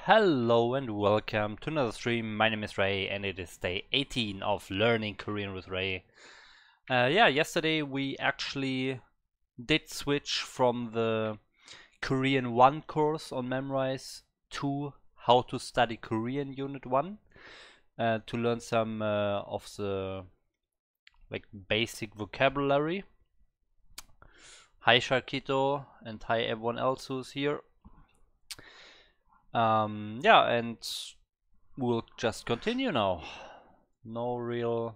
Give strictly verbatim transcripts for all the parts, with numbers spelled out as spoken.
Hello and welcome to another stream. My name is Ray and it is day eighteen of Learning Korean with Ray. Uh, yeah, yesterday we actually did switch from the Korean one course on Memrise to How to Study Korean Unit one uh, to learn some uh, of the like basic vocabulary. Hi Sharkito and hi everyone else who's here. Um, yeah, and we'll just continue now. No real,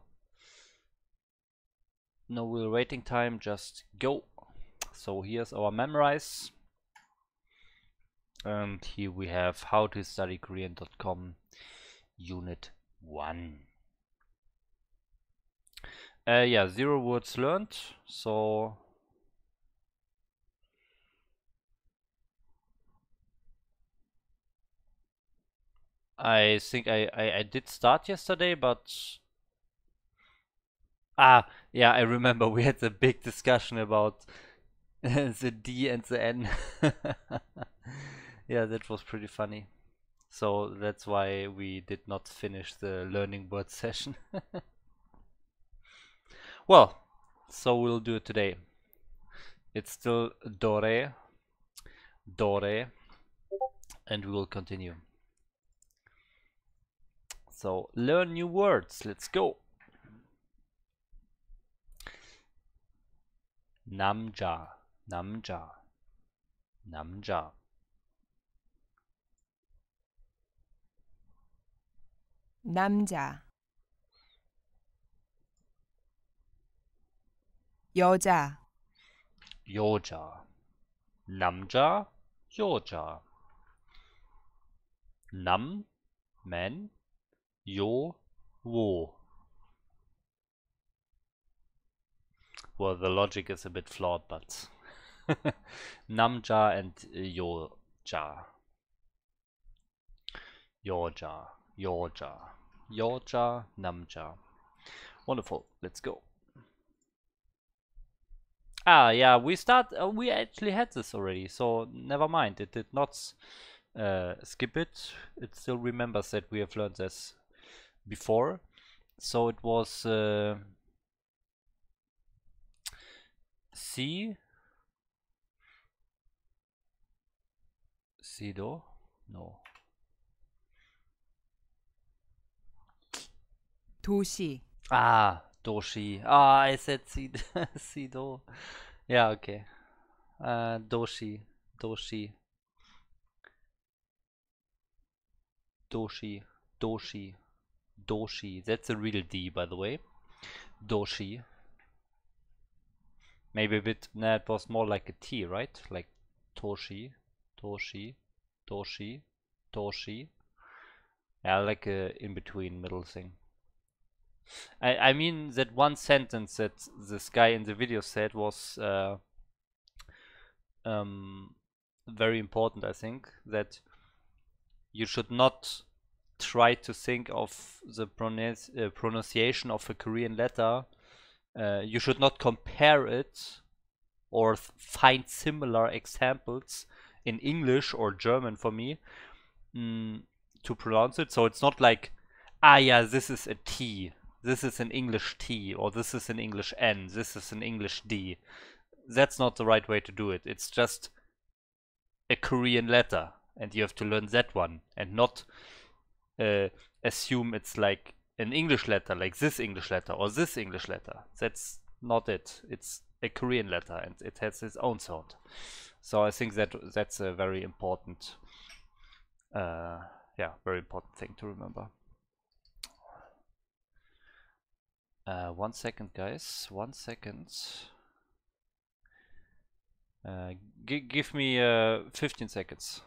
no real waiting time. Just go. So here's our Memrise, and here we have how to study Korean dot com Unit One. Uh, yeah, zero words learned. So I think I, I, I did start yesterday, but ah, yeah, I remember we had a big discussion about the D and the N. Yeah, that was pretty funny. So that's why we did not finish the learning word session. Well, so we'll do it today. It's still Dore, Dore, and we will continue. So learn new words. Let's go. 남자, 남자, 남자. 남자 여자 여자, 남자, 여자. 남, man, 요, wo. Well, the logic is a bit flawed, but 남자 and 여자. 여자, 여자, 여자, 남자. Wonderful. Let's go. Ah, yeah, we start. Uh, we actually had this already, so never mind. It did not uh, skip it. It still remembers that we have learned this before. So it was uh, C. Sido? No. 도시 Ah, Doshi. Ah, I said Sid Sido. Yeah, okay. Uh, Doshi. Doshi. Doshi. Doshi. Doshi. That's a real D, by the way. Doshi. Maybe a bit. Nah, it was more like a T, right? Like Toshi. Toshi. Toshi. Toshi. Yeah, like a in between middle thing. I, I mean that one sentence that this guy in the video said was uh, um, very important, I think, that you should not try to think of the pronunci uh, pronunciation of a Korean letter. Uh, you should not compare it or find similar examples in English or German for me mm, to pronounce it. So it's not like, ah, yeah, this is a T. This is an English T, or this is an English N, this is an English D. That's not the right way to do it. It's just a Korean letter, and you have to learn that one, and not uh, assume it's like an English letter, like this English letter, or this English letter. That's not it. It's a Korean letter, and it has its own sound. So I think that that's a very important, uh, yeah, very important thing to remember. Uh, one second, guys. One second. Uh, give me uh, fifteen seconds.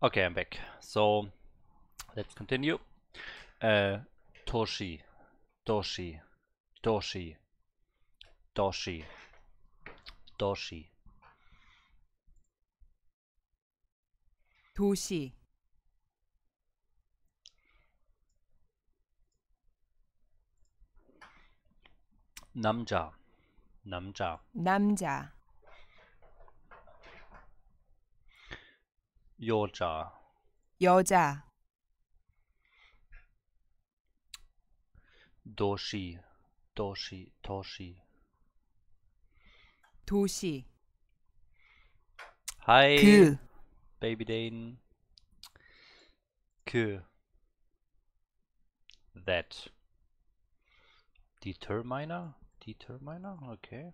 Okay, I'm back. So let's continue. Uh, Toshi, Doshi, Doshi, Doshi, Doshi, 도시, 남자, 남자, 남자, 여자, 여자, 도시, 도시, 도시. 도시, Hi, 그, Baby Dane. 그, that. Determiner? Determiner? Okay.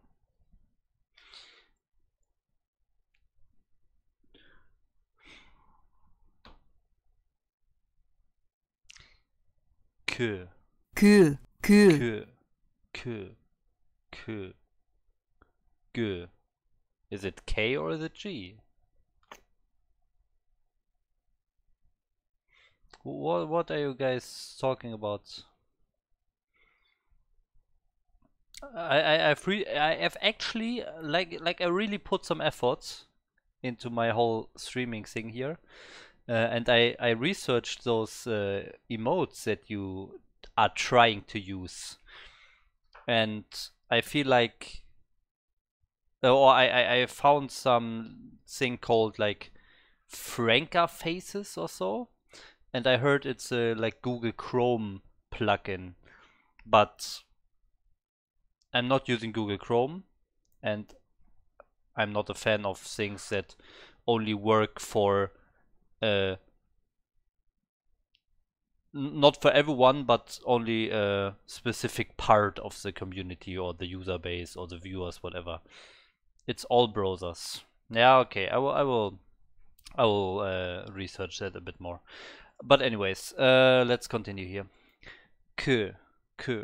그, 그, 그, 그, 그, 그, 그. Is it K or is it G? What what are you guys talking about? I I I've re I have actually uh, like like I really put some effort into my whole streaming thing here, uh, and I I researched those uh, emotes that you are trying to use, and I feel like, uh, or I I, I found some thing called like Franca faces or so, and I heard it's a like Google Chrome plugin, but I'm not using Google Chrome, and I'm not a fan of things that only work for uh, n- not for everyone, but only a specific part of the community or the user base or the viewers, whatever. It's all browsers. Yeah, okay. I will. I will. I will uh, research that a bit more. But anyways, uh, let's continue here. K, K.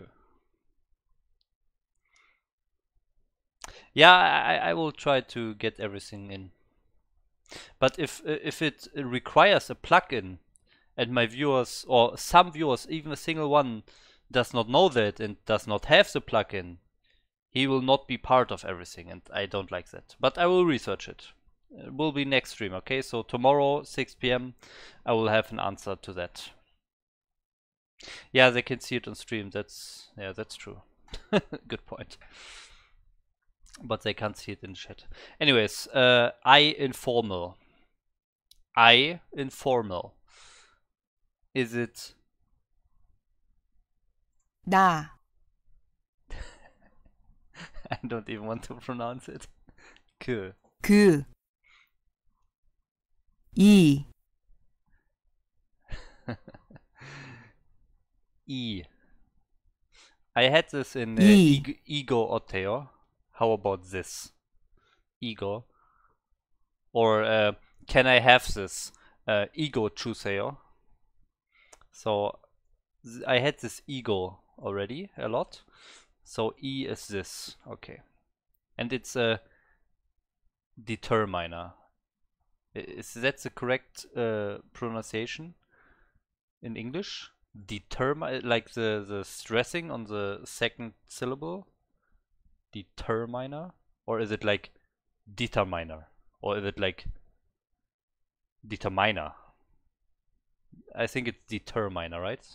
Yeah, I, I will try to get everything in. But if if it requires a plugin, and my viewers or some viewers, even a single one, does not know that and does not have the plugin, he will not be part of everything, and I don't like that. But I will research it. It will be next stream, okay? So tomorrow, six p m, I will have an answer to that. Yeah, they can see it on stream. That's yeah, that's true. Good point. But they can't see it in chat. Anyways, uh, I informal. I informal. Is it 나, I don't even want to pronounce it. K. 그, 이, E. I had this in uh, E. ego, ego Oteo. How about this? Ego. Or uh, can I have this? Uh, ego Chuseo. So th- I had this ego already a lot. So E is this. Okay. And it's a determiner. I- Is that the correct uh, pronunciation in English? Determine, like the, the stressing on the second syllable? Determiner? Or is it like determiner? Or is it like determiner? I think it's determiner, right?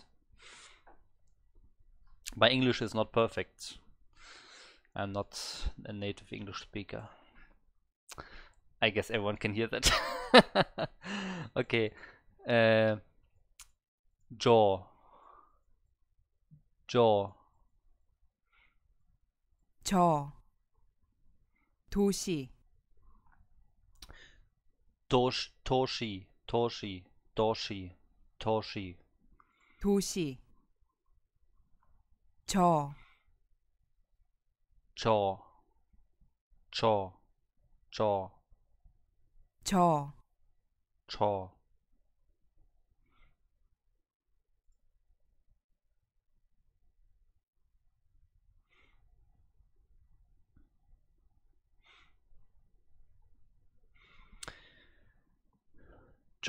My English is not perfect. I'm not a native English speaker. I guess everyone can hear that. Okay. Uh, jaw. Jaw. 저, 도시, Tosh, Toshi. Toshi. Toshi. Toshi. 도시, 저, Jaw. Jaw. Jaw. 저, Jaw.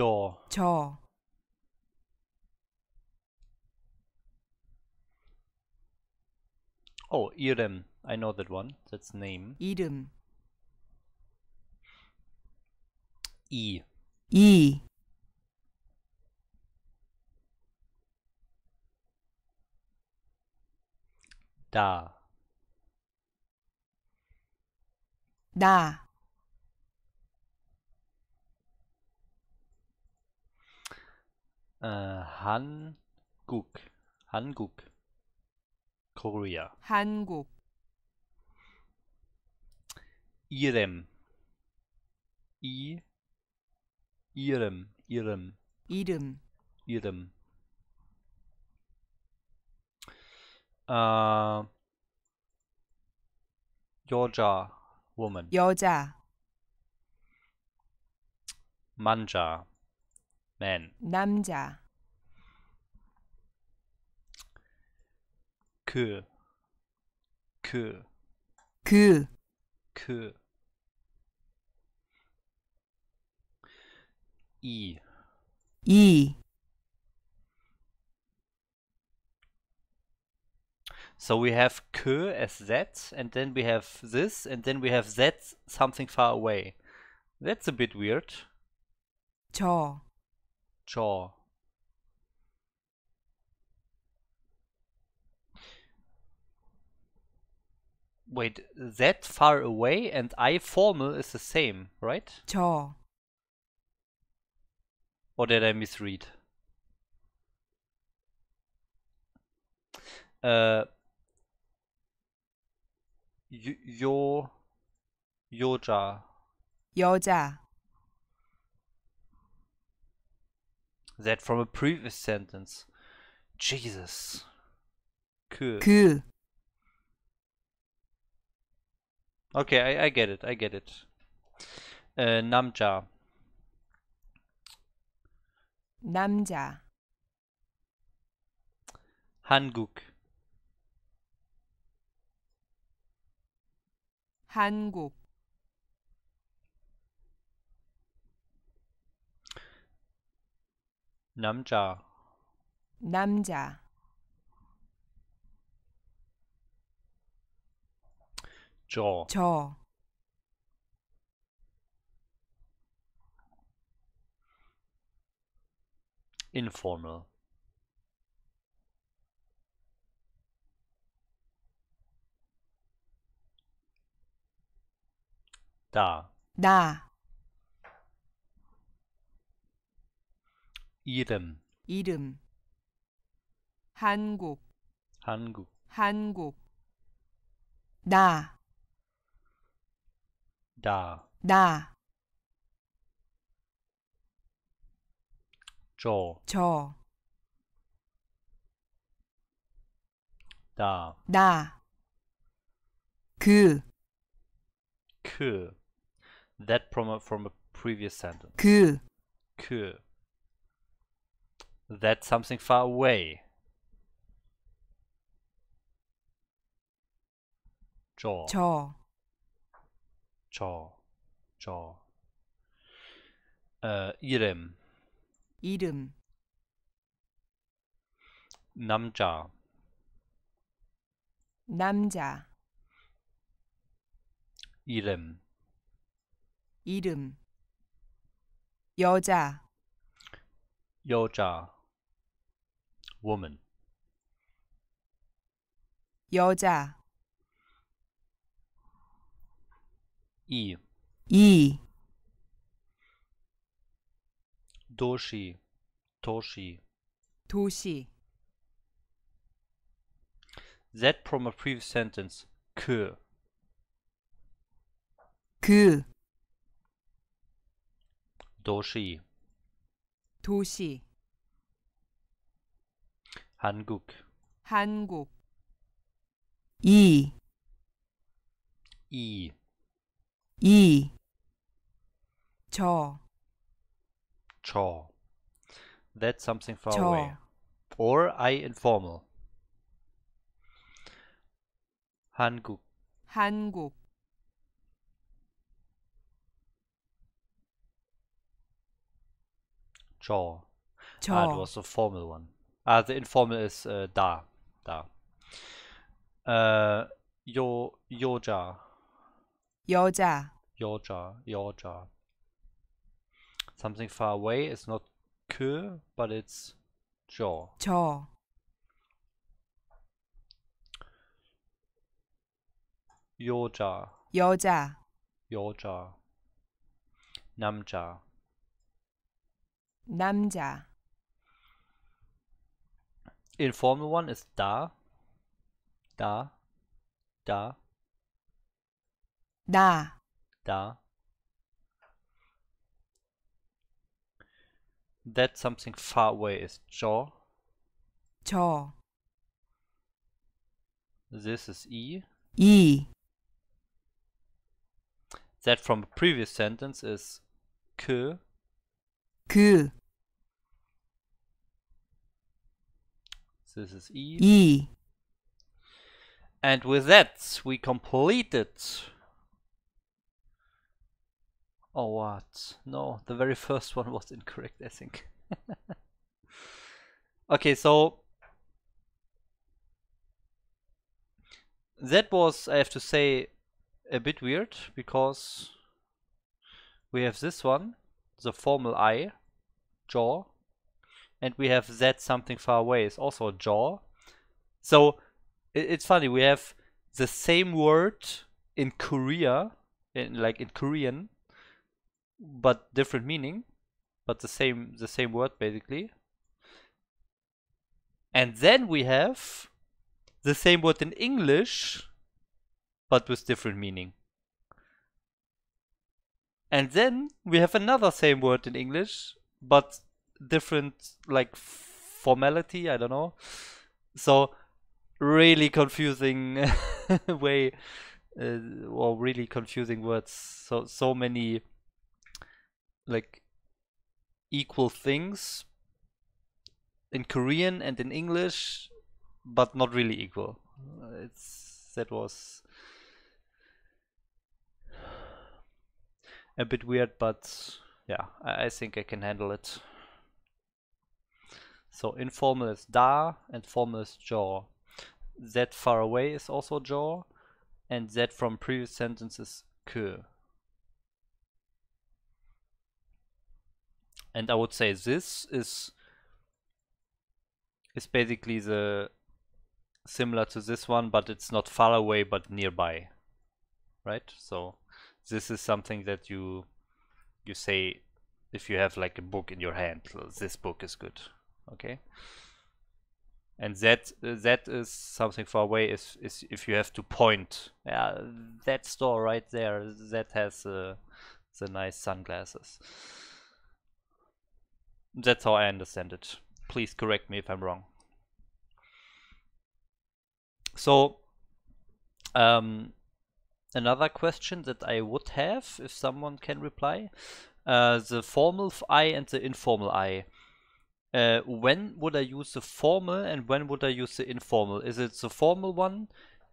jaw, 저, oh, 이름, I know that one, that's name. 이름, 이, 이, 다, 나, 어, 한국, 한국, Korea. 한국, 이름, 이, 이름, 이름, 이름, 이름. 어, 여자, woman. 여자, 남자, man. 남자, 그, 그, 그, 그. 이, 이, so we have 그 as that, and then we have this, and then we have that something far away. That's a bit weird. 저, jaw. Wait, that far away and I formal is the same, right? 저, Or did I misread? Uh, 요, 요, 여자. 여자, That from a previous sentence. Jesus. 그. 그, Okay, I, I get it. I get it. Uh, 남자. 남자, 한국. 한국, 남자. 남자, jaw. 저, Informal. 다. 나, 이름. 이름, 한국, 한국. 한국, 나, 다. 나, jaw. 저, 다. 나, 그, 그. That from a, from a previous sentence. 그, 그. That's something far away. jaw. 저, jaw. jaw. 어, 이름. 이름, 남자. 남자, 이름. 이름, 여자, 여자. woman. 여자, 이. 이, 도시. 도시. 도시, That from a previous sentence. 그. 그, 도시. 도시, 한국. 한국, 이, 이. 이, 저, 저. That's something far 저. away. Or I informal. 한국. 한국, jaw. Ah, it 저, was the formal one. Ah, the informal is uh, da, da. Uh, yo, yoja, 여자, yoja, yoja. Something far away is not k, but it's jaw. 저, Yoja, 여자, yoja. Namja. 남자, Informal one is da, da, da, 나, da. That something far away is jaw. 저, This is e. 이, That from a previous sentence is k. 그, This is e. 이, And with that, we completed. Oh, what? No, the very first one was incorrect, I think. Okay, so that was, I have to say, a bit weird because we have this one, the formal I, jaw, and we have that something far away is also jaw. So it, it's funny, we have the same word in Korea, in, like in Korean, but different meaning, but the same the same word basically. And then we have the same word in English, but with different meaning. And then we have another same word in English, but different like formality, I don't know. So really confusing way, uh, or really confusing words. So so many like equal things in Korean and in English, but not really equal. Uh, It's that was a bit weird, but yeah, I, I think I can handle it. So informal is da and formal is jaw. That far away is also jaw, and that from previous sentence is k. And I would say this is is basically the similar to this one, but it's not far away but nearby, right? So this is something that you you say if you have like a book in your hand, this book is good, okay? And that uh, that is something far away is is if you have to point, yeah, that store right there that has uh, the nice sunglasses. That's how I understand it. Please correct me if I'm wrong. So um, another question that I would have, if someone can reply, uh, the formal I and the informal I. Uh, when would I use the formal and when would I use the informal? Is it the formal one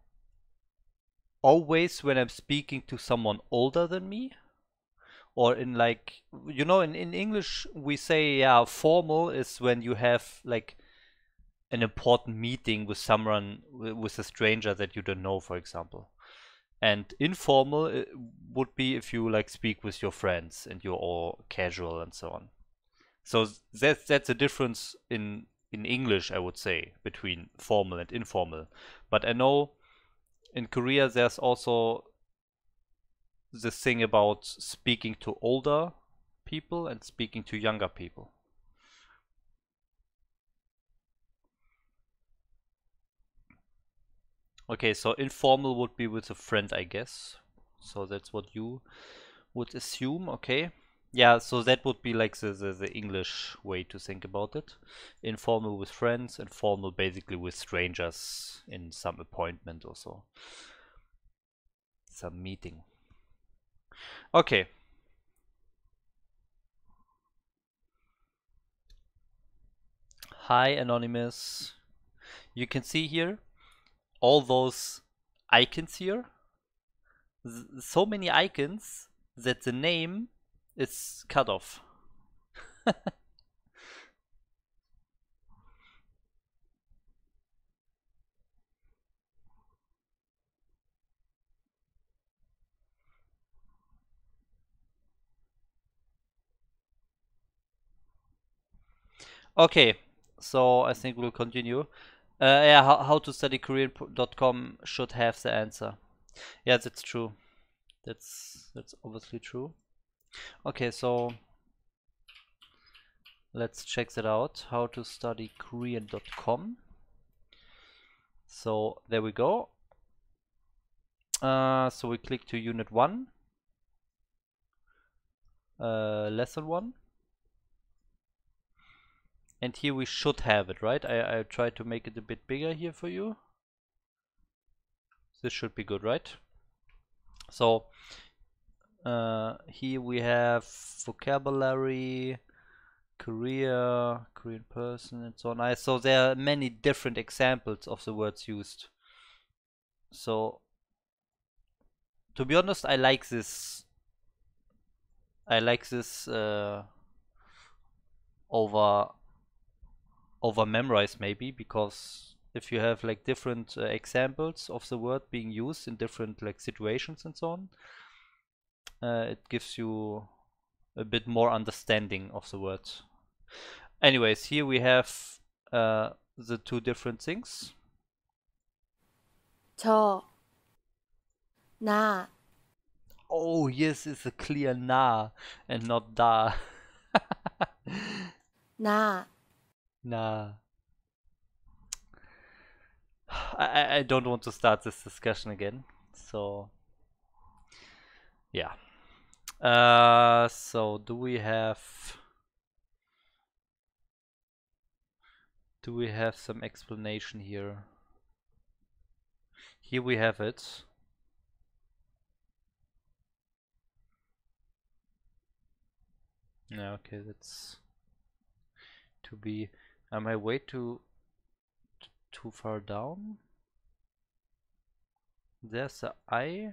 always when I'm speaking to someone older than me? Or in like, you know, in, in English we say, yeah, formal is when you have like an important meeting with someone, with a stranger that you don't know, for example. And informal uh, would be if you like speak with your friends and you're all casual and so on. So that's that's a difference in in English, I would say, between formal and informal. But I know in Korea there's also this thing about speaking to older people and speaking to younger people. Okay, so informal would be with a friend, I guess. So that's what you would assume, okay. Yeah, so that would be like the, the, the English way to think about it. Informal with friends and formal basically with strangers in some appointment or so. Some meeting. Okay. Hi, Anonymous. You can see here all those icons here. So many icons that the name is cut off. Okay, so I think we'll continue. Uh, yeah, how, how to study Korean dot com should have the answer. Yeah, that's true. That's that's obviously true. Okay, so let's check that out. How to study Korean dot com. So there we go. Uh, so we click to unit one, uh, lesson one. And here we should have it, right? I, I tried to make it a bit bigger here for you. This should be good, right? So uh, here we have vocabulary, career, Korean person, and so on. I, so there are many different examples of the words used. So to be honest, I like this. I like this uh, over over memorize maybe, because if you have like different uh, examples of the word being used in different like situations and so on, uh, it gives you a bit more understanding of the word. Anyways, here we have uh, the two different things. 저, 나, Oh, yes, it's a clear na and not da. 나, Na. I, I don't want to start this discussion again. So, yeah. Uh, so do we have do we have some explanation here? Here we have it. Yeah, okay, that's to be. Am I way too too far down? There's a I.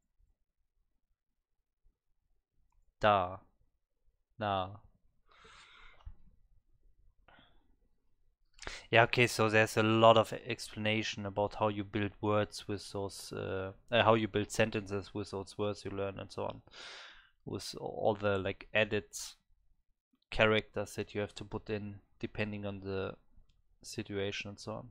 Da. Na. Yeah, okay, so there's a lot of explanation about how you build words with those, uh, uh, how you build sentences with those words you learn and so on. With all the like added characters that you have to put in depending on the situation and so on.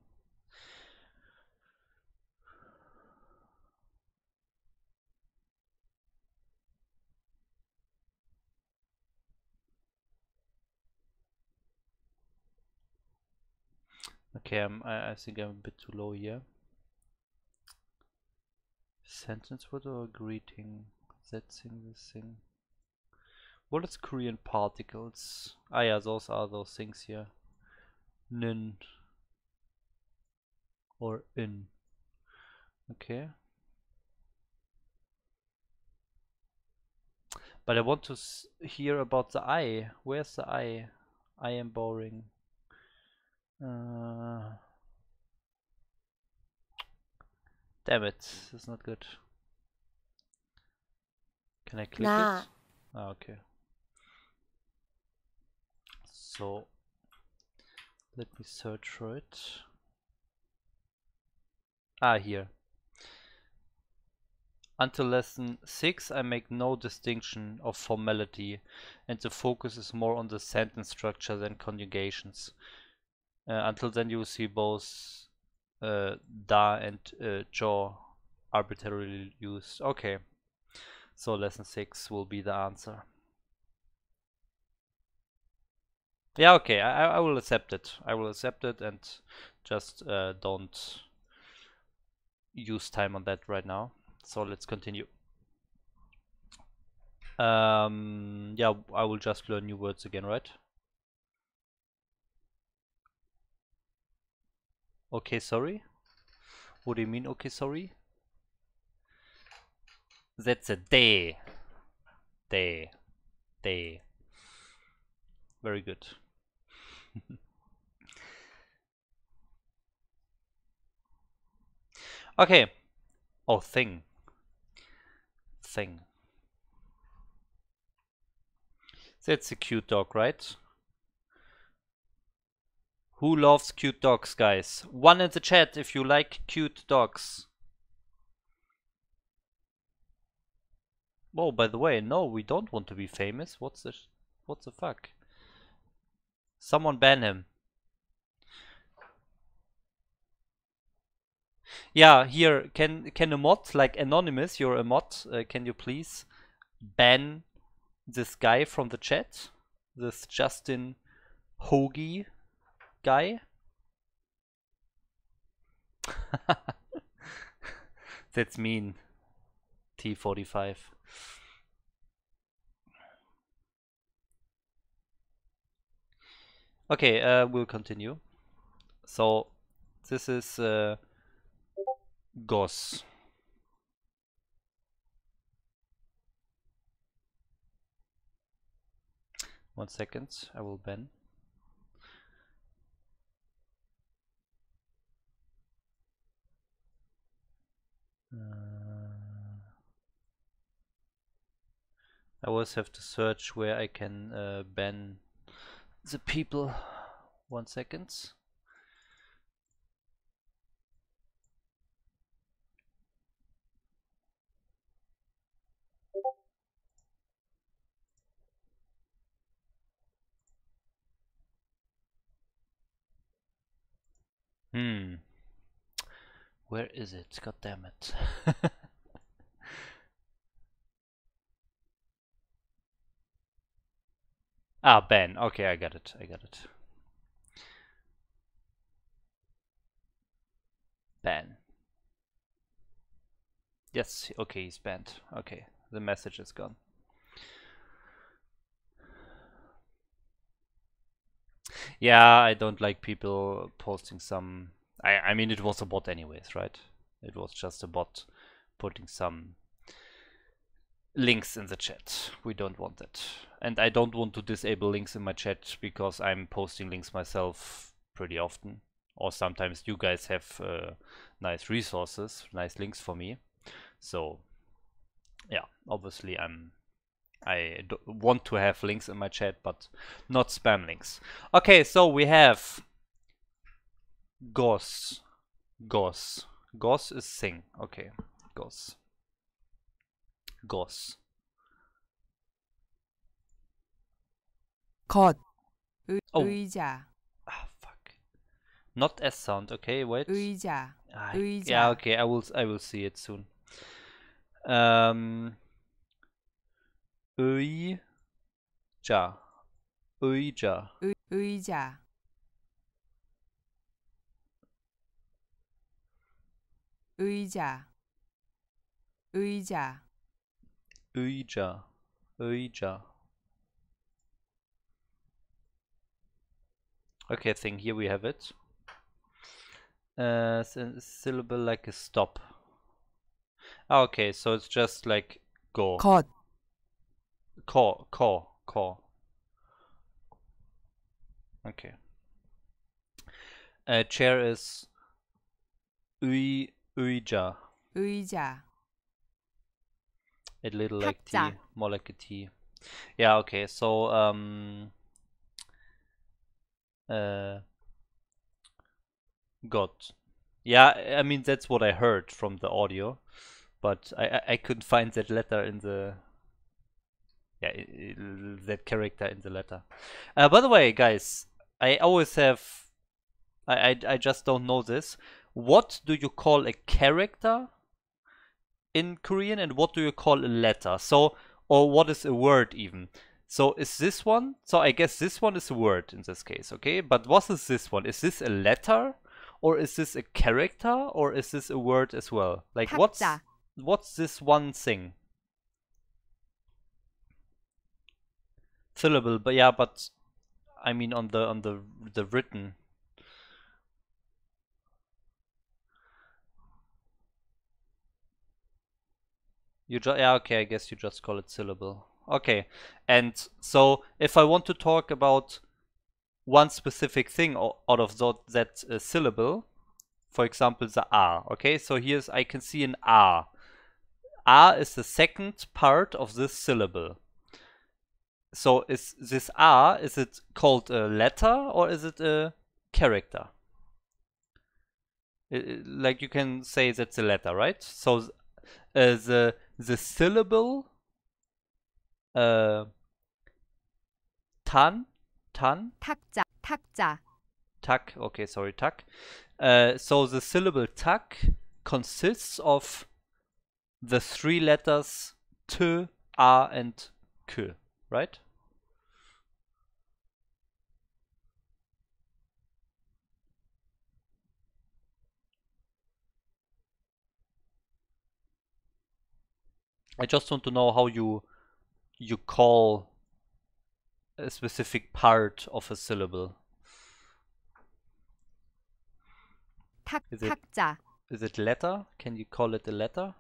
Okay, I'm, I, I think I'm a bit too low here. Sentence word or greeting? That thing, this thing. What is Korean particles? Ah yeah, those are those things here. Nin or in. Okay. But I want to s hear about the I. Where's the I? I am boring. Uh, damn it, this is not good. Can I click 나, it? Ah, okay. So let me search for it. Ah, here. Until lesson six, I make no distinction of formality, and the focus is more on the sentence structure than conjugations. Uh, until then, you see both uh, da and uh, jo arbitrarily used. Okay, so lesson six will be the answer. Yeah, okay, I, I will accept it. I will accept it and just uh, don't use time on that right now. So let's continue. Um, yeah, I will just learn new words again, right? Okay, sorry. What do you mean, okay, sorry? That's a day. Day. Day. Very good. Okay. Oh, thing. Thing. That's a cute dog, right? Who loves cute dogs, guys? One in the chat if you like cute dogs. Oh, by the way, no, we don't want to be famous. What's the, what the fuck? Someone ban him. Yeah, here, can can a mod, like Anonymous, you're a mod, uh, can you please ban this guy from the chat? This Justin Hoagie guy? That's mean. T forty-five. Okay, uh, we'll continue. So, this is uh, Goss. One second, I will ban. Uh, I always have to search where I can uh, ban the people. One second. Hmm. Where is it? God damn it. Ah, ban. Okay, I got it. I got it. Ban. Yes, okay, he's banned. Okay, the message is gone. Yeah, I don't like people posting some... I, I mean, it was a bot anyways, right? It was just a bot putting some links in the chat. We don't want that. And I don't want to disable links in my chat because I'm posting links myself pretty often. Or sometimes you guys have uh, nice resources, nice links for me. So, yeah, obviously I'm... I d want to have links in my chat, but not spam links. Okay, so we have Goss. Goss. Goss is sing. Okay, Goss. Goss. 것, 의, Oh. 의자, Ah, fuck. Not S sound. Okay, wait. 의자, Ah, 의자. yeah, okay. I will. I will see it soon. Um. 의자. 의자. 의, 의자, 의자, 의자, 의자. 의자. Okay, I think here we have it. Uh, syllable like a stop. Ah, okay, so it's just like go. 것, Call, call, call. Okay. Uh, chair is 의, 의자. 의자, A little like T, 탁자. more like a T. Yeah, okay, so um uh God. Yeah, I mean that's what I heard from the audio, but I I, I couldn't find that letter in the yeah i- i- that character in the letter. Uh, by the way, guys, I always have I, I I just don't know this. What do you call a character in Korean, and what do you call a letter? So, or what is a word even? So is this one? So I guess this one is a word in this case, okay? But what is this one? Is this a letter, or is this a character, or is this a word as well? Like what's 탁자. what's this one thing? Syllable, but yeah, but I mean on the on the the written. You just yeah, okay, I guess you just call it syllable. Okay, and so if I want to talk about one specific thing o- out of that, that uh, syllable, for example, the R. Okay, so here's I can see an R. R is the second part of this syllable. So is this R, is it called a letter or is it a character? I- I- like you can say that's a letter, right? So uh, the the syllable uh, tan tan 탁자. 탁자, Tak, okay, sorry, tak. Uh, so the syllable tak consists of the three letters t, a, and k, right? I just want to know how you you call a specific part of a syllable. 탁, Is it- 탁자, Is it letter? Can you call it a letter?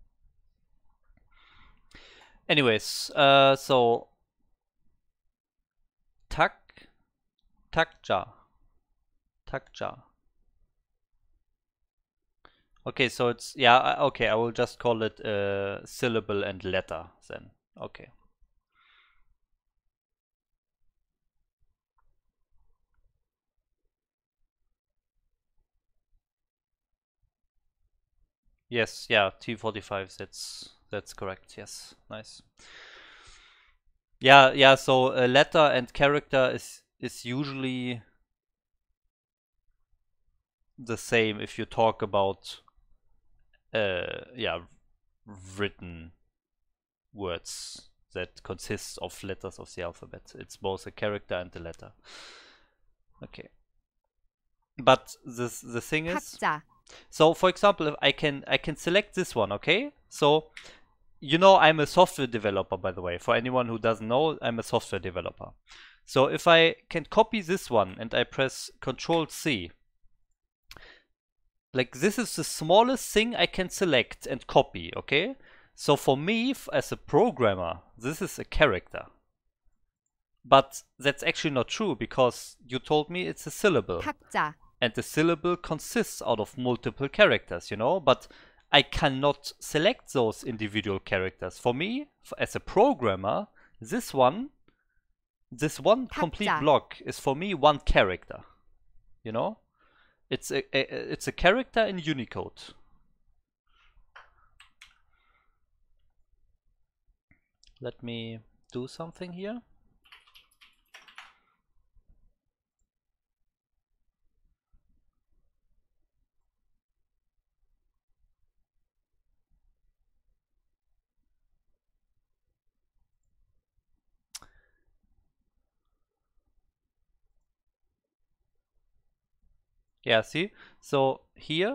Anyways, uh, so tak, takja, takja. Okay, so it's yeah. I- Okay, I will just call it a syllable and letter then. Okay. Yes, yeah, T forty-five. That's that's correct. Yes, nice. Yeah, yeah. So a letter and character is is usually the same if you talk about uh yeah written words that consist of letters of the alphabet. It's both a character and a letter. Okay. But this the thing is, 탁자, so for example, if I can I can select this one, okay? So you know I'm a software developer, by the way. For anyone who doesn't know, I'm a software developer. So if I can copy this one and I press Control C, like this is the smallest thing I can select and copy, okay? So for me, f- as a programmer, this is a character. But that's actually not true because you told me it's a syllable. 탁자, And the syllable consists out of multiple characters, you know? But I cannot select those individual characters. For me, f- as a programmer, this one, this one complete 탁자. block is for me one character, you know? It's a, a it's a character in Unicode. Let me do something here. Yeah, see? So here,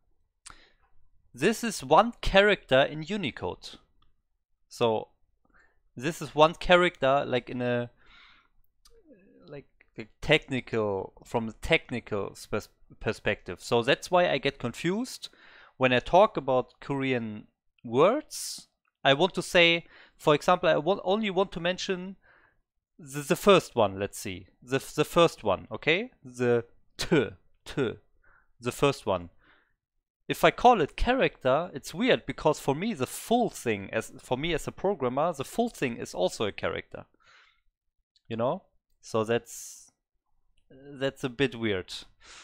this is one character in Unicode. So this is one character, like in a like a technical, from the technical spers- perspective. So that's why I get confused when I talk about Korean words. I want to say, for example, I want, only want to mention the, the first one. Let's see, the the first one, okay? The t t, the first one. If I call it character, it's weird because for me the full thing, as for me as a programmer, the full thing is also a character. You know? So that's that's a bit weird.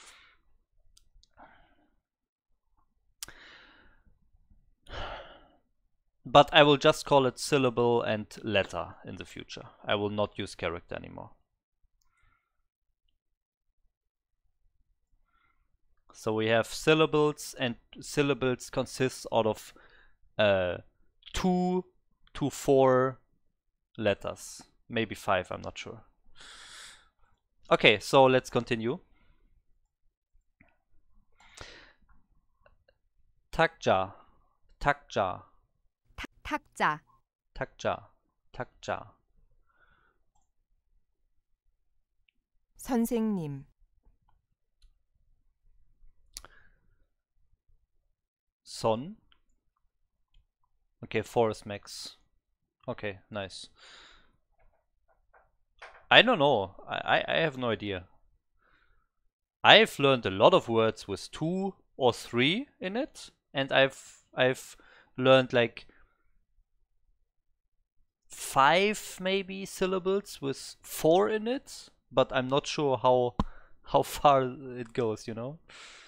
But I will just call it syllable and letter in the future. I will not use character anymore. So we have syllables, and syllables consist out of uh, two to four letters. Maybe five, I'm not sure. Okay, so let's continue. Takja, takja, 탁자, takja, takja. 선생님, Son. Okay, Forest Max. Okay, nice. I don't know. I, I, I have no idea. I've learned a lot of words with two or three in it, and I've I've learned like five maybe syllables with four in it, but I'm not sure how how far it goes, you know.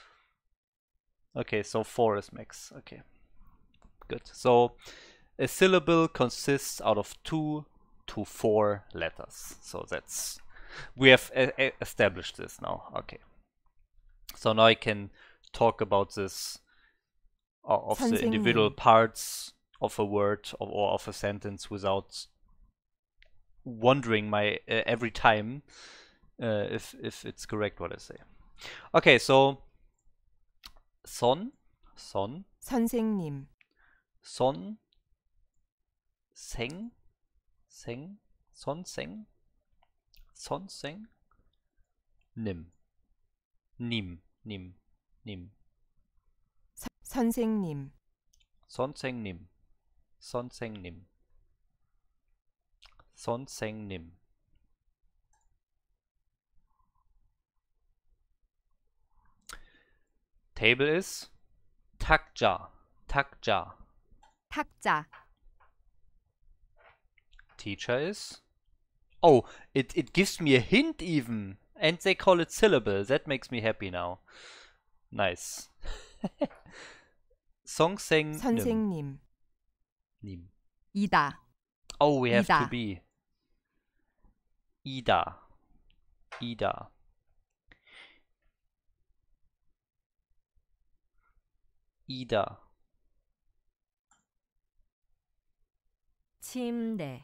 Okay, so four is max. Okay, good. So a syllable consists out of two to four letters. So that's We have e e established this now. Okay. So now I can talk about this uh, of the individual 선생님. parts of a word or, or of a sentence without wondering my uh, every time uh, if if it's correct what I say. Okay, so son, son, 선생님. son, seng, seng, son, seng, son, seng, nim, nim, nim, nim, 서, 선생님. son, seng, nim, son, seng, nim, son, seng, nim. Table is takja, takja. 탁자, Teacher is, oh, it it gives me a hint even, and they call it syllable. That makes me happy now. Nice. Song seng nim. 선생님. 님. 이다, Oh, we have to Ida. be. Ida. Ida. Ida. 침대.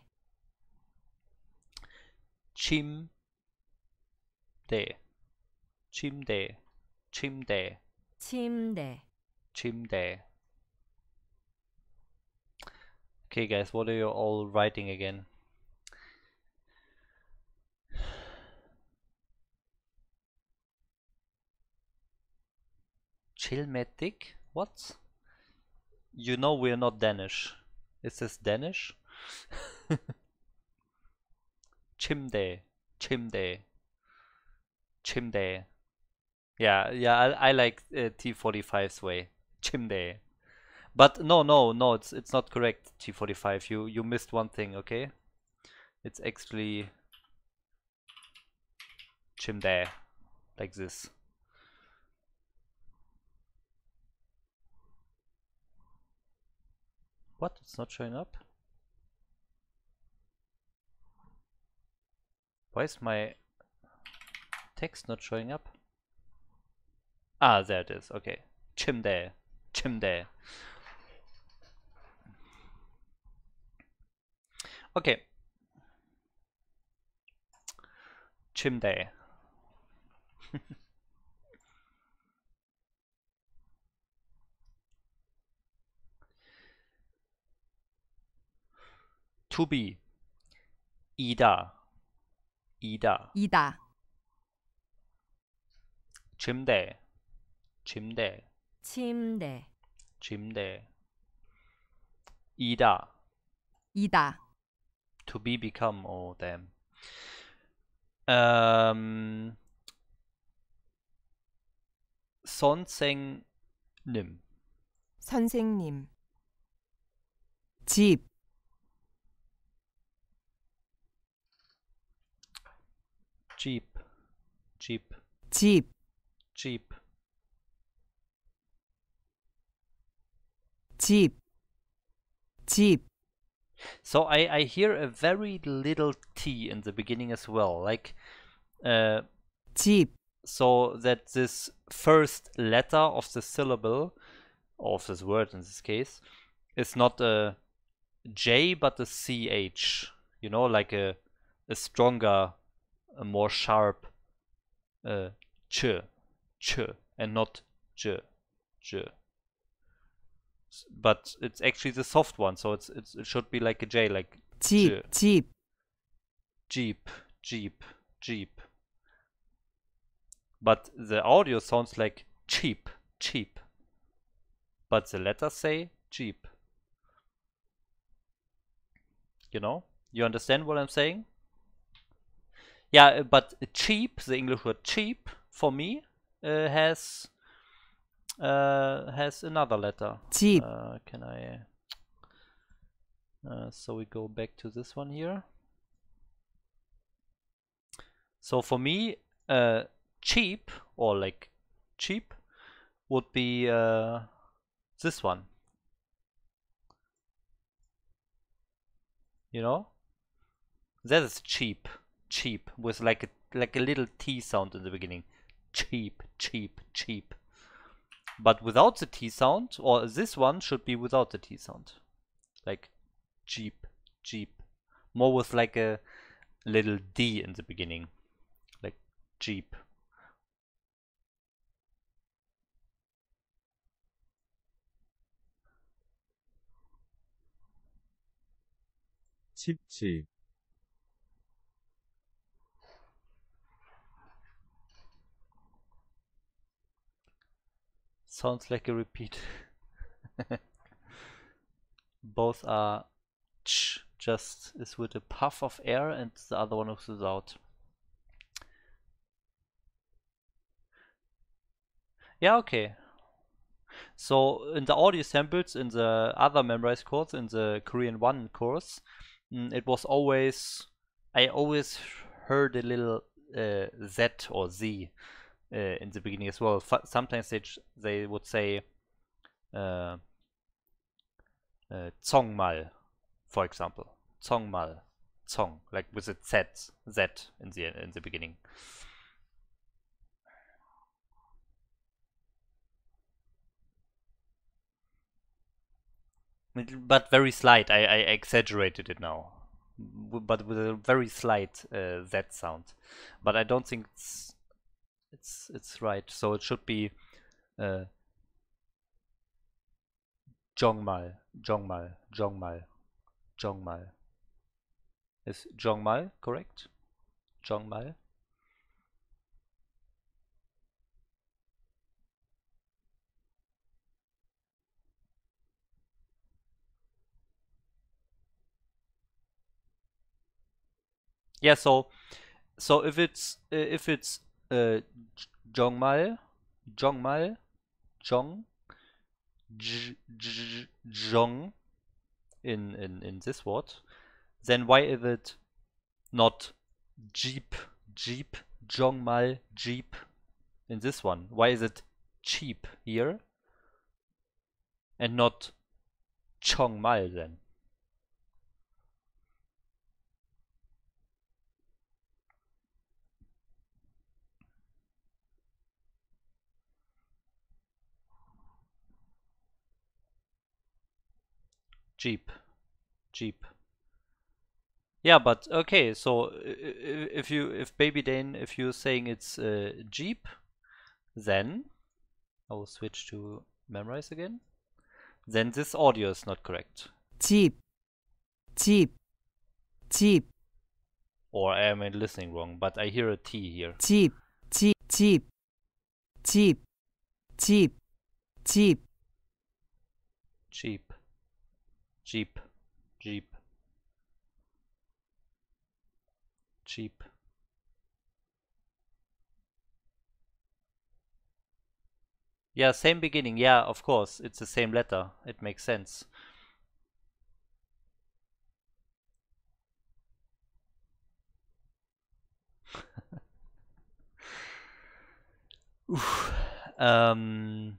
Chim. De. Chimde. Chimde. 침대. Chimde. Okay, guys, what are you all writing again? Chilmetic? What? You know we're not Danish. Is this Danish? Chimde. Chimde. Chimde. Yeah, yeah, I, I like uh, T forty-five's way. Chimde. But no, no, no, it's it's not correct, T forty-five. You you missed one thing, okay? It's actually chimde. Like this. What? It's not showing up? Why is my text not showing up? Ah, there it is. Okay. Chimde. Chimde. Okay. Chimde. To be. Ida. Ida. 이다, 침대. 침대. 침대. 침대. 이다. 이다, To be become. Oh damn. Um. 선생님. 선생님. 집. Jeep. Jeep. 집. Jeep. 집. 집. So I, I hear a very little T in the beginning as well. Like, uh, 집. so that this first letter of the syllable, or of this word in this case, is not a J but a C H. You know, like a, a stronger, a more sharp uh, ch, ch, and not j, j. But it's actually the soft one, so it's, it's it should be like a J, like 집. j. 집. Jeep, Jeep, Jeep. But the audio sounds like cheap, cheap. But the letters say Jeep. You know? You understand what I'm saying? Yeah, but cheap, the English word cheap, for me, uh, has uh, has another letter. 집. Uh, can I... Uh, so we go back to this one here. So for me, uh, cheap, or like cheap, would be uh, this one. You know? That is cheap. Cheap, with like a like a little T sound in the beginning. Cheap, cheap, cheap. But without the T sound, or this one should be without the T sound. Like Jeep, Jeep. More with like a little D in the beginning. Like Jeep. 칩칩, Sounds like a repeat. Both are ch, just is with a puff of air, and the other one is without. Yeah, okay. So in the audio samples in the other memorized course, in the Korean one course, mm, it was always, I always heard a little uh, Z or Z uh, in the beginning as well. F sometimes they, they would say uh, uh, 정말, for example. 정말, 정, like with a Z, Z in the, in the beginning. But very slight. I, I exaggerated it now, w but with a very slight uh, Z sound. But I don't think it's it's it's right. So it should be uh, 정말, 정말, 정말, 정말. Is 정말 correct? 정말. Yeah, so so if it's uh, if it's uh, 정말, 정말, 정, j, j, jong in in in this word, then why is it not jeep, jeep, 정말, jeep in this one? Why is it cheap here and not 정말 then? Jeep, Jeep. Yeah, but okay. So if you, if Baby Dane, if you're saying it's uh, Jeep, then I will switch to memorize again. Then this audio is not correct. 집, 집, 집, Or I am listening wrong, but I hear a T here. 집, 집, 집, 집, 집, 집, Jeep, Jeep, Jeep, Jeep. Yeah, same beginning. Yeah, of course. It's the same letter. It makes sense. um,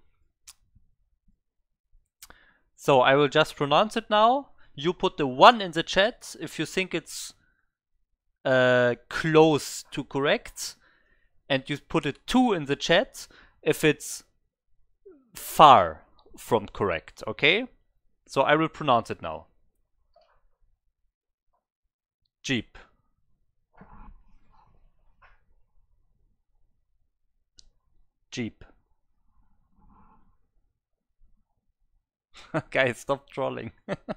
so I will just pronounce it now. You put the one in the chat if you think it's uh, close to correct, and you put a two in the chat if it's far from correct. Okay? So I will pronounce it now. Jeep. Jeep. Guys, stop trolling.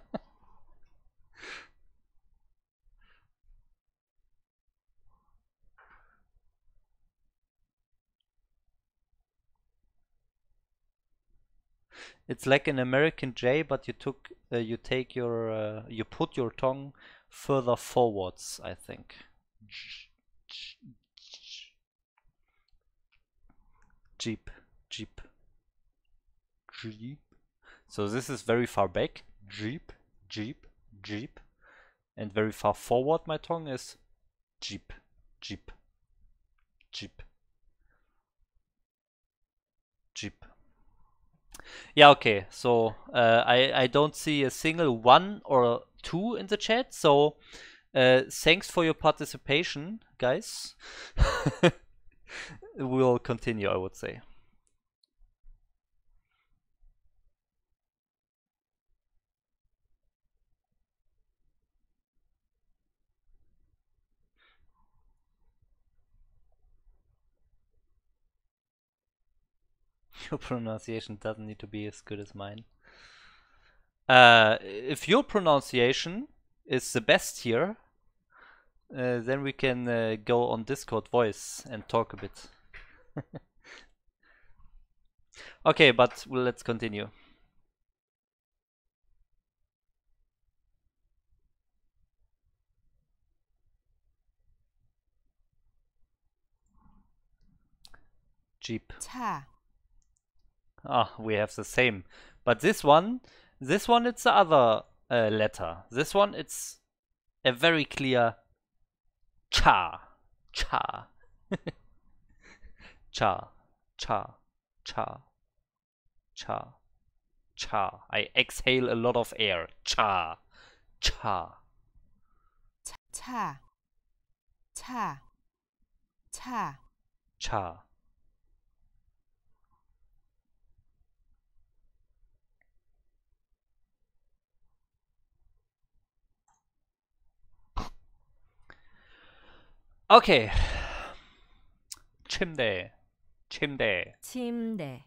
It's like an American J, but you took, uh, you take your, uh, you put your tongue further forwards, I think. Jeep, Jeep, Jeep. So this is very far back. Jeep, Jeep, Jeep. And very far forward my tongue is Jeep, Jeep, Jeep, Jeep. Yeah, okay. So uh, I, I don't see a single one or two in the chat. So Uh, thanks for your participation, guys. We'll continue, I would say. Your pronunciation doesn't need to be as good as mine. Uh, if your pronunciation is the best here, uh, then we can uh, go on Discord voice and talk a bit. Okay, but well, let's continue. Jeep. 차, Ah, we have the same. But this one, this one, it's the other uh, letter. This one, it's a very clear cha, cha, cha, cha, cha, cha, cha. I exhale a lot of air. Cha, cha. 차, 차, 차, Cha. Okay. 침대. 침대. 침대,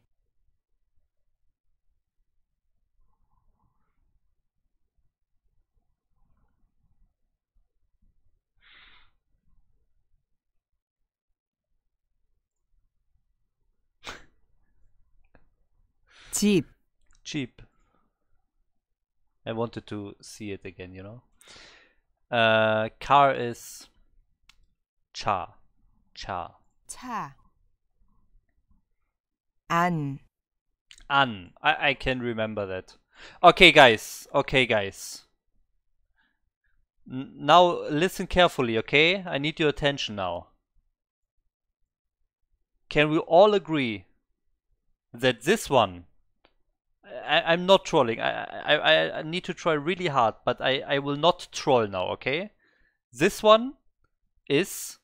집, Cheap. I wanted to see it again, you know. Uh, car is cha, cha. 차, 안, An. I, I can remember that. Okay, guys. Okay, guys. N now listen carefully, okay? I need your attention now. Can we all agree that this one, I, I'm not trolling. I, I, I, I need to try really hard, but I, I will not troll now, okay? This one is...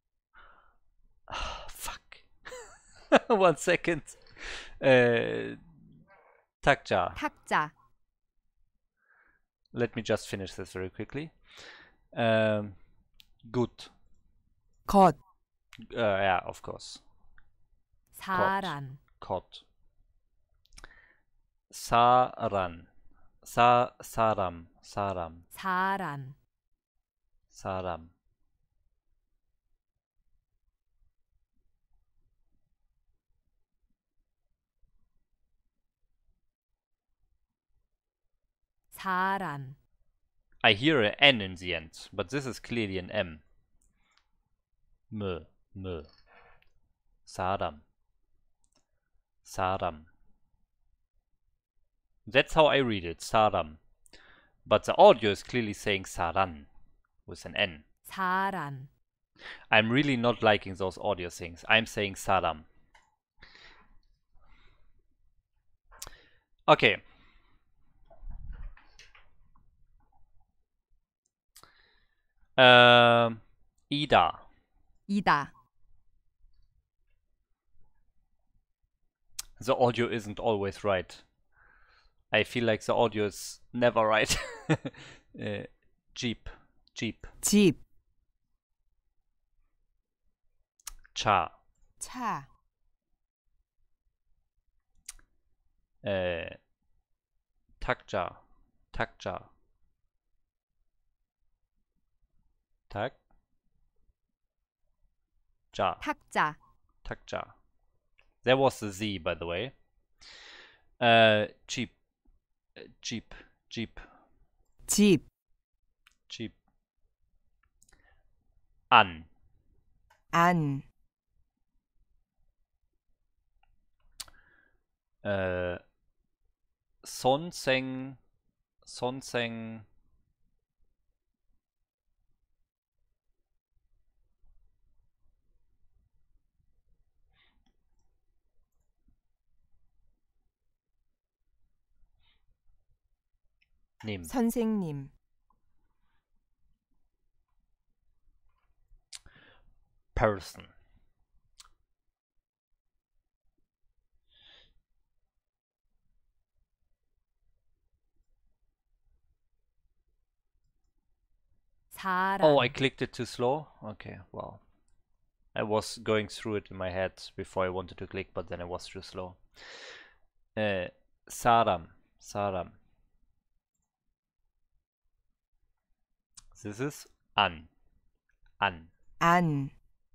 Fuck. One second. Uh, 탁자. 탁자, Let me just finish this very quickly. Um, good. 것, Uh, yeah, of course. 사람, Cot. 사람. 사 사람. 사람. 사람, 사람. 사람, I hear an N in the end, but this is clearly an M. M. M. 사람. 사람. That's how I read it, 사람. But the audio is clearly saying 사람 with an N. 사람, I'm really not liking those audio things. I'm saying 사람. Okay. Um, 이다. 이다, The audio isn't always right. I feel like the audio is never right. uh, Jeep. Jeep. 집, 차. 차, Uh, 탁자. 탁자. 탁. 자. 탁자, 탁자. There was the Z, by the way. Uh, Jeep. Uh, Jeep. Jeep. 집, Jeep. 안. 안, Uh, 선생. 선생. 님. 선생님, person. 사람, Oh, I clicked it too slow? Okay, well. I was going through it in my head before I wanted to click, but then I was too slow. Uh, 사람, 사람. This is an, an. 안,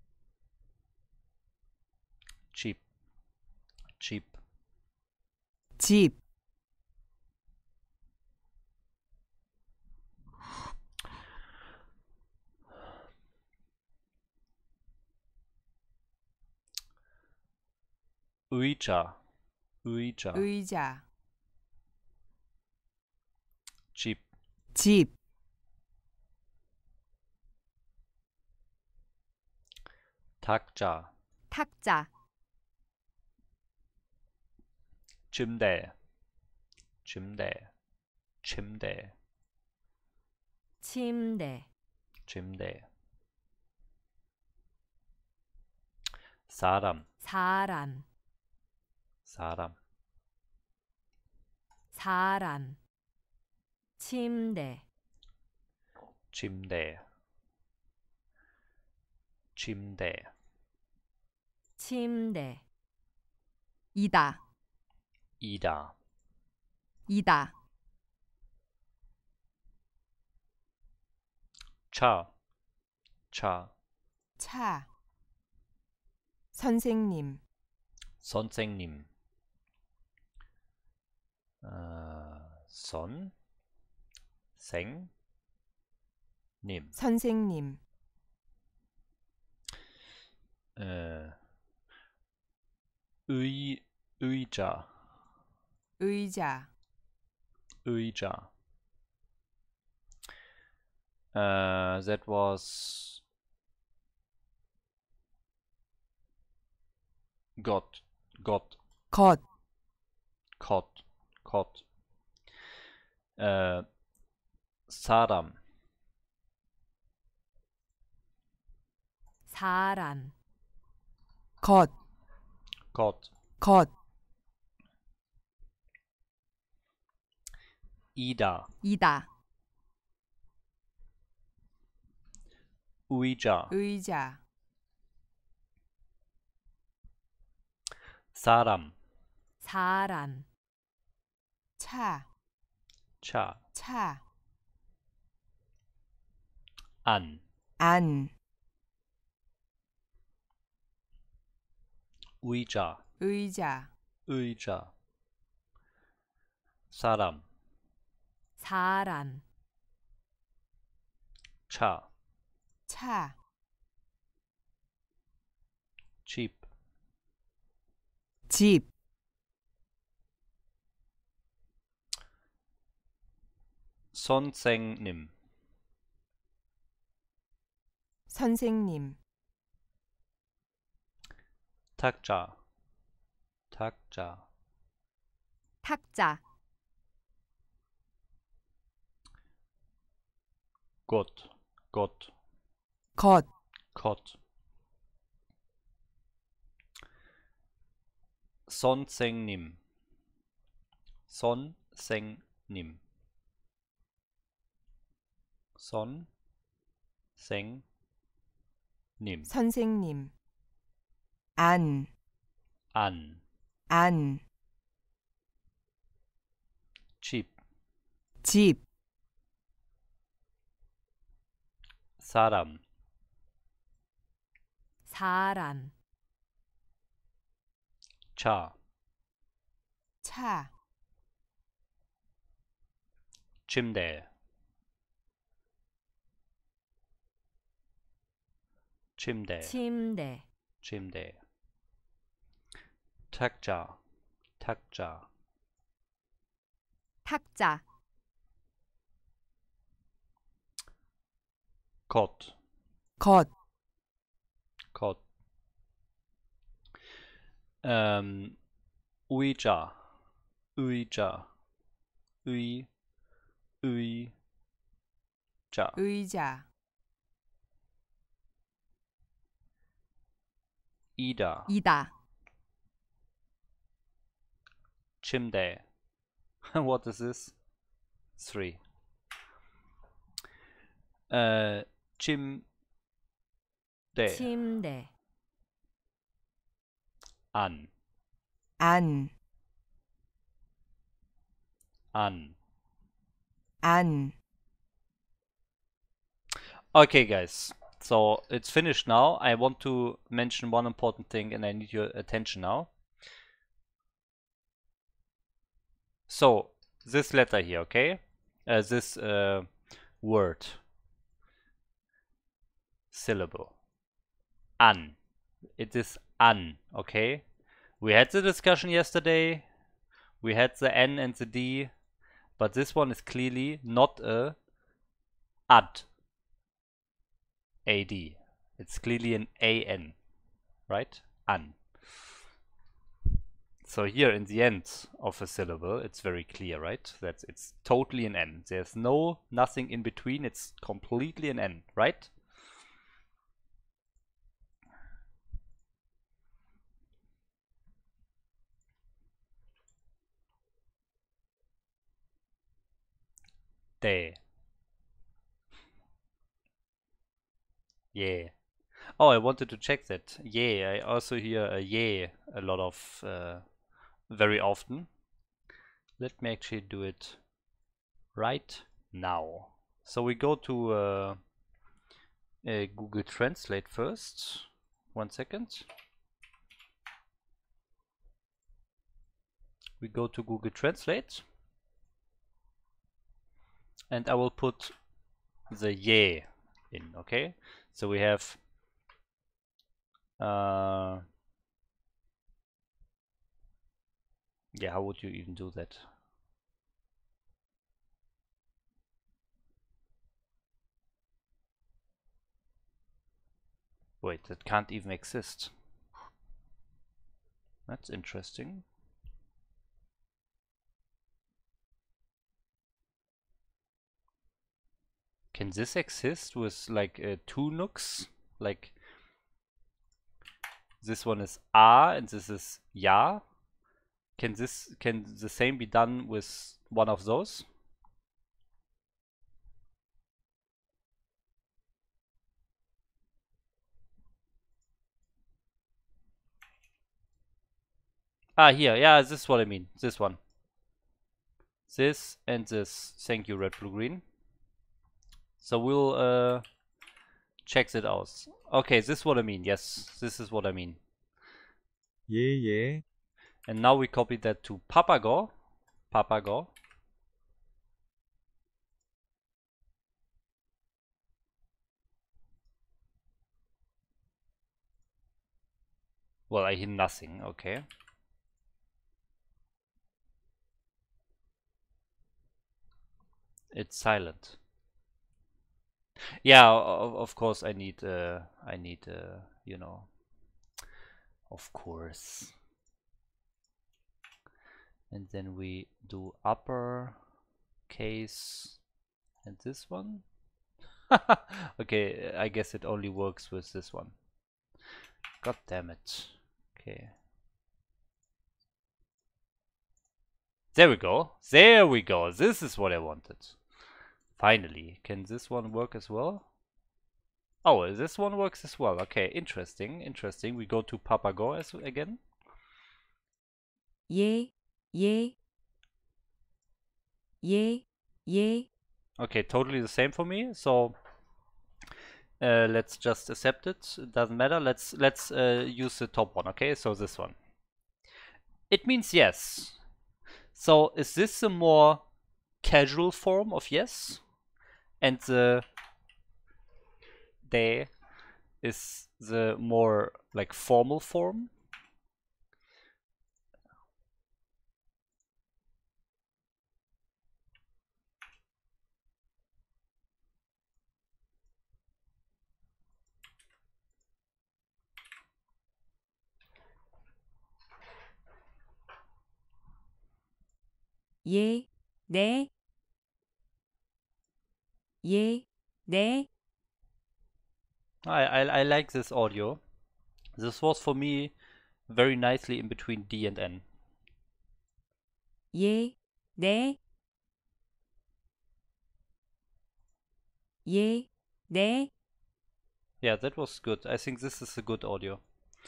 Cheap, cheap. 집, 의자, 의자. 의자, Cheap, 집, 탁자, 탁자, 침대, 침대, 침대, 침대, 침대. 사람, 사람, 사람. 사람, 침대, 침대, 침대. 침대, 이다, 이다, 이다, 차, 차. 차, 선생님, 선생님. 어, 선, 생, 님. 선생님, 어, 의, 의자, 의자, 의자. Uh, that was got, got, 것, caught, caught. Uh, 사람, 사람, 것, got. 것, 이다, 이다, 의자, 의자, 사람, 사람, 차, 차, 차, 안, 안, 의자, 의자, 의자. 사람, 사람, 차, 차, cheap, 집, 선생님, 선생님, 탁자, 탁자. 탁자, got, got, 것, caught. 선생님, 선생님, 선생님. 선생님, 안, 안, 안, 집, 집, 사람, 사람, 차, 차, 침대, 침대, 침대, 침대. 탁자, 탁자. 탁자, 것, 것, 것. Ähm, 의자, 의자, 의, 의자. 의자, 이다. 이다. 침대. What is this? Three. Uh, 침대. 침대. 안. 안, 안. 안, Okay, guys. So it's finished now. I want to mention one important thing and I need your attention now. So, this letter here, okay? Uh, this uh, word. Syllable. An. It is an, okay? We had the discussion yesterday. We had the N and the D. But this one is clearly not a ad. A D. It's clearly an A N. Right? An. So here in the end of a syllable, it's very clear, right? That it's totally an N. There's no nothing in between. It's completely an N, right? Day. Yeah. Oh, I wanted to check that. Yeah, I also hear a yeah a lot of, uh, very often. Let me actually do it right now. So we go to uh, uh, Google Translate first. One second. We go to Google Translate. And I will put the yeah in, okay? So we have uh, yeah, how would you even do that? Wait, that can't even exist. That's interesting. Can this exist with like uh, two nooks? Like this one is A and this is Ja. Can this can the same be done with one of those? Ah, here, yeah, this is what I mean. This one. This and this. Thank you, red, blue, green. So we'll uh, check that out. Okay, this is what I mean. Yes, this is what I mean. 예, 예. And now we copy that to Papago. Papago. Well, I hear nothing. Okay. It's silent. Yeah, of, of course I need, uh, I need, uh, you know, of course. And then we do upper case and this one. Okay, I guess it only works with this one. God damn it. Okay. There we go. There we go. This is what I wanted. Finally. Can this one work as well? Oh, this one works as well. Okay, interesting. Interesting. We go to Papago as again. 예, 예, 예, 예. Okay, totally the same for me. So uh, let's just accept it. It doesn't matter. Let's let's uh, use the top one. Okay, so this one. It means yes. So is this a more casual form of yes? And the de is the more like formal form? 예, 네. 예, 네. I, I I like this audio. This was for me very nicely in between D and N. 예, 네. 예, 네. Yeah, that was good. I think this is a good audio.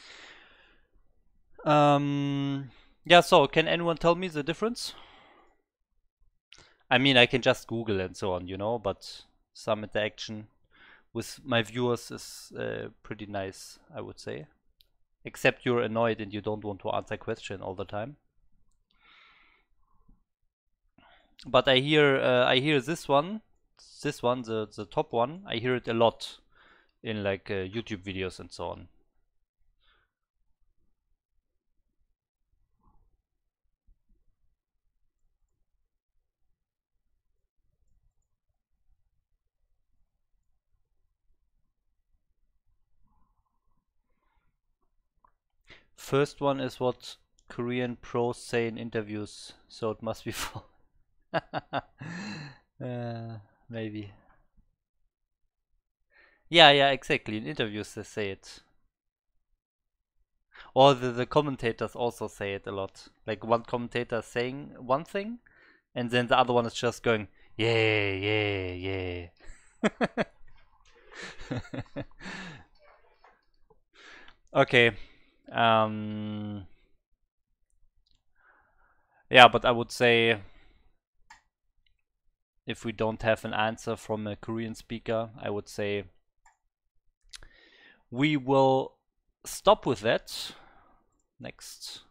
Um, yeah, so can anyone tell me the difference? I mean, I can just Google and so on, you know, but some interaction with my viewers is uh, pretty nice, I would say. Except you're annoyed and you don't want to answer question all the time. But I hear, uh, I hear this one, this one, the the top one. I hear it a lot in like uh, YouTube videos and so on. First one is what Korean pros say in interviews, so it must be for uh, maybe. Yeah, yeah, exactly. In interviews they say it. Or the, the commentators also say it a lot. Like one commentator saying one thing, and then the other one is just going, yeah, yeah, yeah. Okay. Um, yeah, but I would say if we don't have an answer from a Korean speaker, I would say we will stop with that. Next.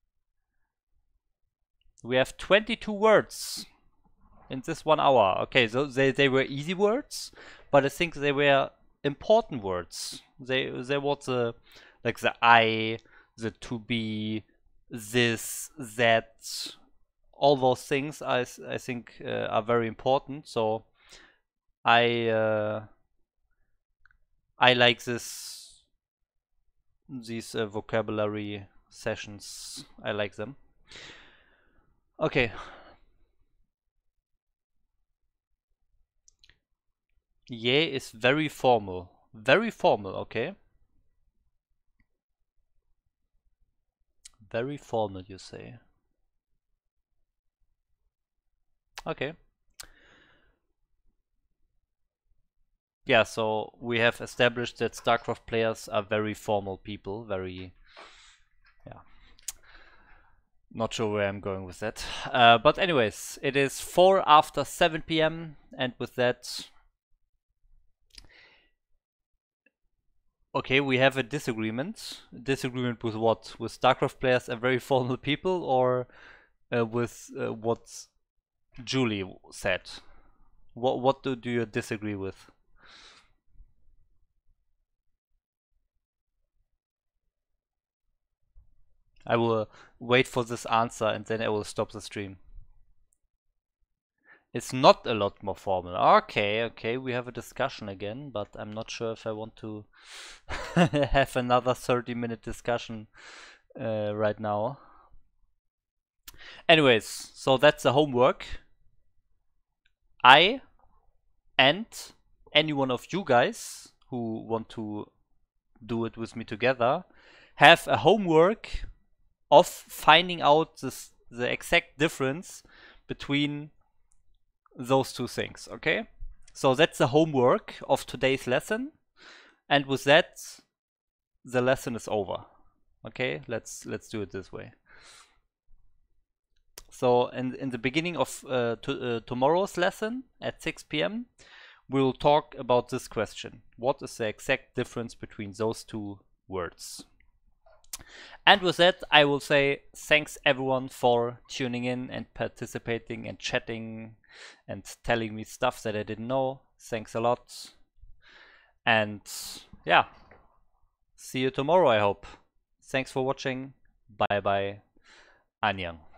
We have twenty-two words in this one hour. Okay, so they, they were easy words, but I think they were important words. They they was the like the I, the to be, this, that, all those things I, I think uh, are very important. So I uh, I like this these uh, vocabulary sessions. I like them. Okay. Yeah is very formal. Very formal, okay. Very formal, you say. Okay. Yeah, so we have established that StarCraft players are very formal people, very, yeah. Not sure where I'm going with that. Uh, but anyways, it is four after seven p m and with that, okay, we have a disagreement. Disagreement with what? With StarCraft players are very formal people, or uh, with uh, what Julie said? What what do, do you disagree with? I will wait for this answer and then I will stop the stream. It's not a lot more formal. Okay, okay, we have a discussion again, but I'm not sure if I want to have another thirty minute discussion uh, right now. Anyways, so that's the homework. I and any one of you guys who want to do it with me together have a homework of finding out this, the exact difference between those two things, okay? So that's the homework of today's lesson, and with that the lesson is over. Okay, let's let's do it this way. So in, in the beginning of uh, to, uh, tomorrow's lesson at six p m we'll talk about this question. What is the exact difference between those two words? And with that, I will say thanks everyone for tuning in and participating and chatting and telling me stuff that I didn't know. Thanks a lot. And yeah, see you tomorrow, I hope. Thanks for watching. Bye bye. Annyeong.